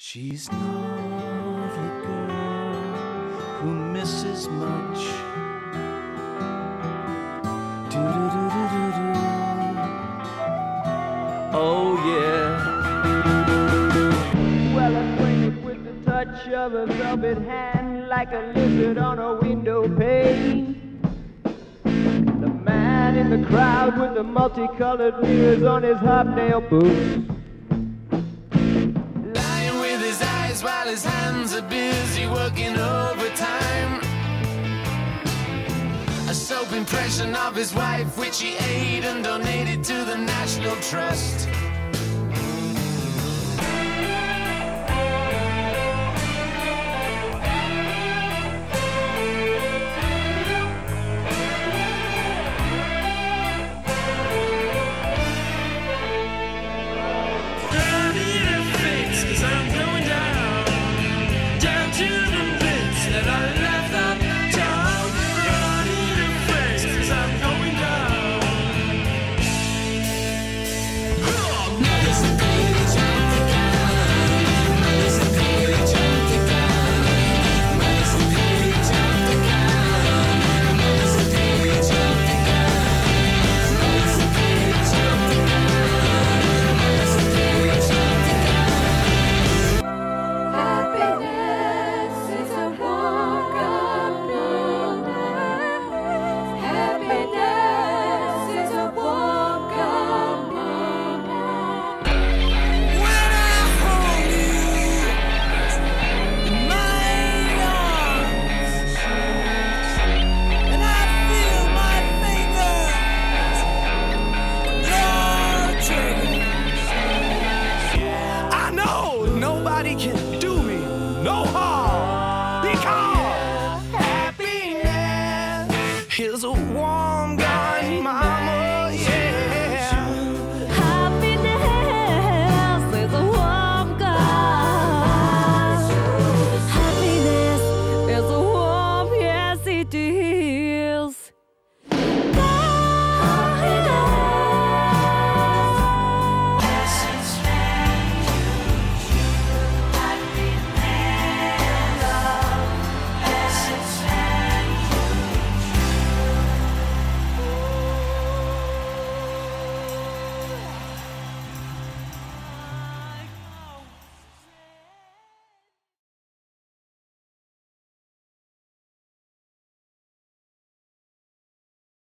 She's not a girl who misses much. Do-do-do-do-do-do. Oh yeah. Well acquainted with the touch of a velvet hand, like a lizard on a window pane. The man in the crowd with the multicolored mirrors on his hobnail boots. Lying with his eyes while his hands are busy working overtime. A soap impression of his wife, which he ate and donated to the National Trust.